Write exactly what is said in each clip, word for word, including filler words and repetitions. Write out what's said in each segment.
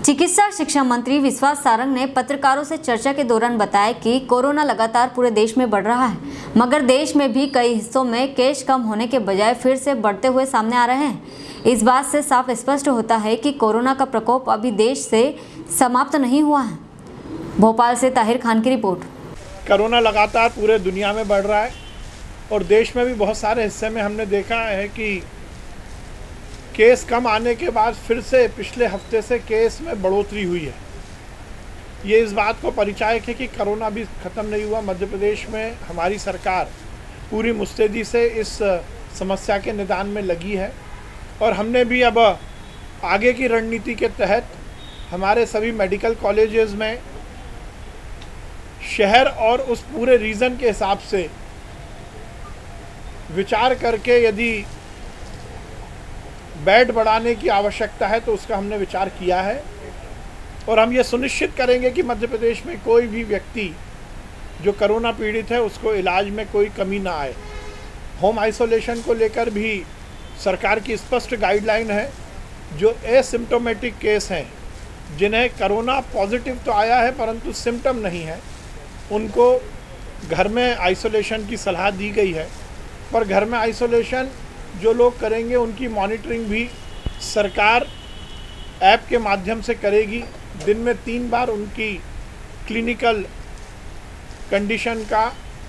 चिकित्सा शिक्षा मंत्री विश्वास सारंग ने पत्रकारों से चर्चा के दौरान बताया कि कोरोना लगातार पूरे देश में बढ़ रहा है, मगर देश में भी कई हिस्सों में केस कम होने के बजाय फिर से बढ़ते हुए सामने आ रहे हैं। इस बात से साफ स्पष्ट होता है कि कोरोना का प्रकोप अभी देश से समाप्त नहीं हुआ है। भोपाल से ताहिर खान की रिपोर्ट। कोरोना लगातार पूरे दुनिया में बढ़ रहा है और देश में भी बहुत सारे हिस्से में हमने देखा है कि केस कम आने के बाद फिर से पिछले हफ्ते से केस में बढ़ोतरी हुई है। ये इस बात को परिचायक है कि कोरोना भी ख़त्म नहीं हुआ। मध्य प्रदेश में हमारी सरकार पूरी मुस्तैदी से इस समस्या के निदान में लगी है और हमने भी अब आगे की रणनीति के तहत हमारे सभी मेडिकल कॉलेजेस में शहर और उस पूरे रीजन के हिसाब से विचार करके यदि बेड बढ़ाने की आवश्यकता है तो उसका हमने विचार किया है और हम ये सुनिश्चित करेंगे कि मध्य प्रदेश में कोई भी व्यक्ति जो कोरोना पीड़ित है उसको इलाज में कोई कमी ना आए। होम आइसोलेशन को लेकर भी सरकार की स्पष्ट गाइडलाइन है। जो एसिम्प्टोमेटिक केस हैं, जिन्हें कोरोना पॉजिटिव तो आया है परंतु सिम्टम नहीं है, उनको घर में आइसोलेशन की सलाह दी गई है। पर घर में आइसोलेशन जो लोग करेंगे उनकी मॉनिटरिंग भी सरकार ऐप के माध्यम से करेगी। दिन में तीन बार उनकी क्लिनिकल कंडीशन का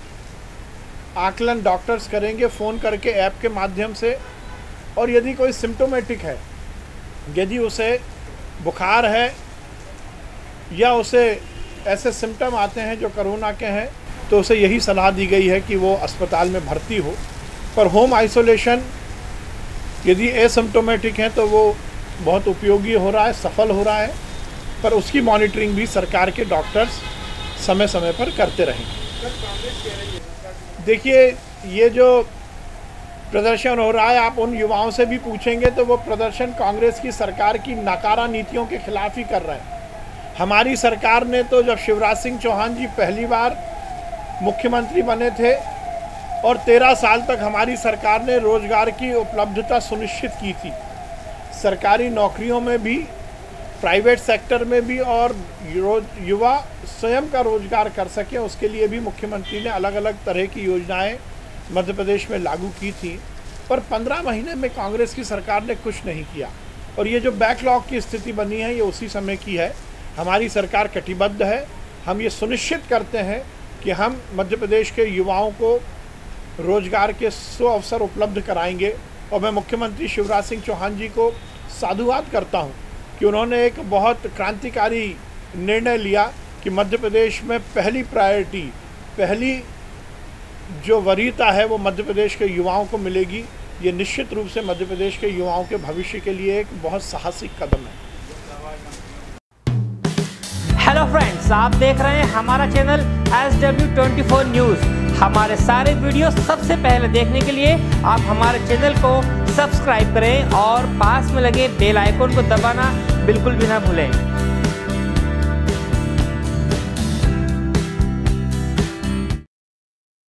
आकलन डॉक्टर्स करेंगे फ़ोन करके ऐप के माध्यम से। और यदि कोई सिम्टोमेटिक है, यदि उसे बुखार है या उसे ऐसे सिम्टम आते हैं जो कोरोना के हैं, तो उसे यही सलाह दी गई है कि वो अस्पताल में भर्ती हो। पर होम आइसोलेशन यदि एसिम्प्टोमेटिक है तो वो बहुत उपयोगी हो रहा है, सफल हो रहा है, पर उसकी मॉनिटरिंग भी सरकार के डॉक्टर्स समय समय पर करते रहेंगे। देखिए, ये जो प्रदर्शन हो रहा है, आप उन युवाओं से भी पूछेंगे तो वो प्रदर्शन कांग्रेस की सरकार की नाकारा नीतियों के खिलाफ ही कर रहे हैं। हमारी सरकार ने तो जब शिवराज सिंह चौहान जी पहली बार मुख्यमंत्री बने थे और तेरह साल तक हमारी सरकार ने रोज़गार की उपलब्धता सुनिश्चित की थी। सरकारी नौकरियों में भी, प्राइवेट सेक्टर में भी, और युवा स्वयं का रोज़गार कर सकें उसके लिए भी मुख्यमंत्री ने अलग अलग तरह की योजनाएं मध्य प्रदेश में लागू की थी। पर पंद्रह महीने में कांग्रेस की सरकार ने कुछ नहीं किया और ये जो बैकलॉग की स्थिति बनी है ये उसी समय की है। हमारी सरकार कटिबद्ध है। हम ये सुनिश्चित करते हैं कि हम मध्य प्रदेश के युवाओं को रोजगार के सौ अवसर उपलब्ध कराएंगे। और मैं मुख्यमंत्री शिवराज सिंह चौहान जी को साधुवाद करता हूं कि उन्होंने एक बहुत क्रांतिकारी निर्णय लिया कि मध्य प्रदेश में पहली प्रायोरिटी, पहली जो वरीयता है वो मध्य प्रदेश के युवाओं को मिलेगी। ये निश्चित रूप से मध्य प्रदेश के युवाओं के भविष्य के लिए एक बहुत साहसिक कदम है। हेलो फ्रेंड्स, आप देख रहे हैं हमारा channel S W twenty four news. हमारे सारे वीडियो सबसे पहले देखने के लिए आप हमारे चैनल को सब्सक्राइब करें और पास में लगे बेल आइकन को दबाना बिल्कुल भी ना भूलें।